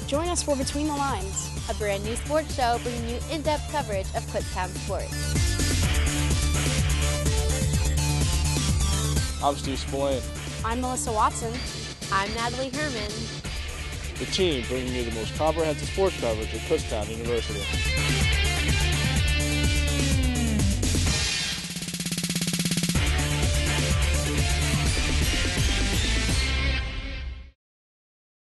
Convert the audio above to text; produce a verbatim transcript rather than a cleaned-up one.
Join us for Between the Lines, a brand new sports show bringing you in-depth coverage of Kutztown sports. I'm Steve Spillane. I'm Melissa Watson. I'm Natalie Herman. The team bringing you the most comprehensive sports coverage at Kutztown University.